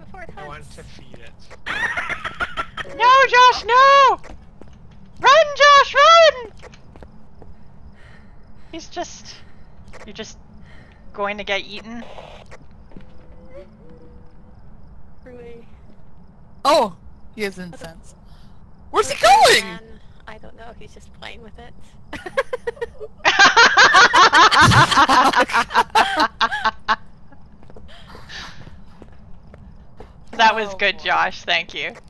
before it hunts. I want to feed it. No, Josh, no! Run, Josh, run! He's just... You're just going to get eaten? Really? Oh! He has incense. Where's he going? Man, I don't know, he's just playing with it. That was good, Josh, thank you.